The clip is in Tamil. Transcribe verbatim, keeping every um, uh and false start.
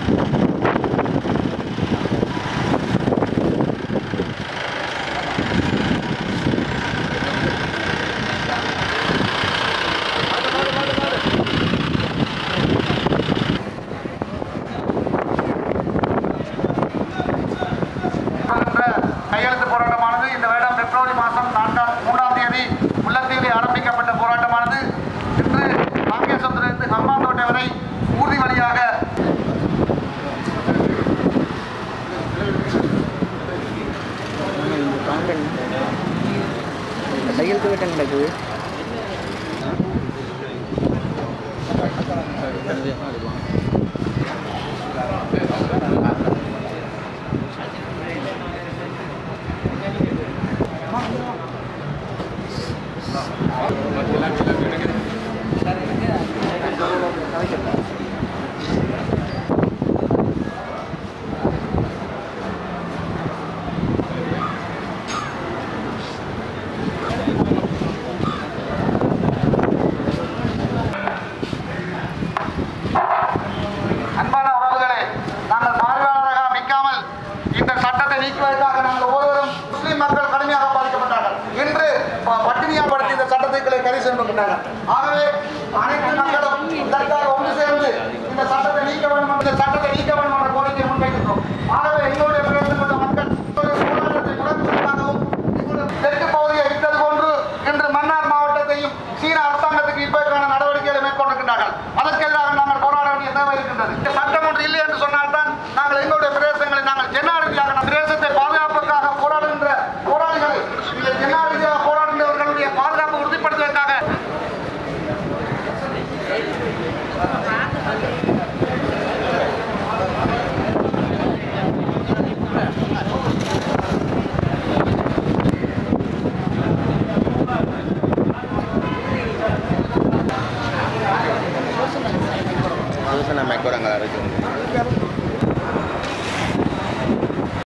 கையெழுத்து போராட்டமானது இந்த வருடம் பிப்ரவரி மாதம் நான்காம் மூன்றாம் தேதி முல்லைத்தீவில் ஆரம்பிக்கப்பட்ட போராட்டமானது இன்று காங்கேசத்திலிருந்து ஹம்பாந்தோட்டை வரை ஊர்தி வழியாக கையெழுத்து வேட்டம் நடக்குது. அன்பான உறவுகளே, நாங்கள் பார்வையாளராக நிற்காமல் இந்த சட்டத்தை நீக்குவதற்காக நாங்கள் ஒவ்வொருவரும் முஸ்லிம் மக்கள் கடுமையாக பாதிக்கப்பட்டார்கள். இன்று பட்டினியால் படுத்தி இந்த சட்டத்தை கைது செய்யப்பட்டார்கள். ஆகவே அனைத்து மக்களும் இதற்காக ஒன்று சேர்ந்து இந்த சட்டத்தை நீக்க வேண்டும் இந்த சட்டத்தை நீக்க வேண்டும் என்ற கோரிக்கையை முன்வைக்கின்றோம். ஆகவே எங்களுடைய பிரதேசம் கொண்ட மக்கள் போராட்டத்தை முடக்குவதற்காகவும் தெற்கு பகுதியை விட்டது போன்று இன்று மன்னார் மாவட்டத்தையும் சீன அரசாங்கத்துக்கு இப்பதற்கான நடவடிக்கைகளை மேற்கொண்டிருக்கின்றார்கள். அதற்கு எதிராக நாங்கள் போராட வேண்டிய தேவை இருக்கின்றது. சட்டம் ஒன்று இல்லை என்று சொன்னால்தான் நாங்கள் எங்களுடைய பிரதேசங்களை நாங்கள் ஜனநாயகமாக பிரதேசத்தை பாதுகாப்புக்காக போராடுகின்ற போராளிகளை இந்த ஜனநாயகமாக போராடுகின்றவர்களுடைய பாதுகாப்பு உறுதிப்படுத்துவதற்காக Sana me acuerdan a la región.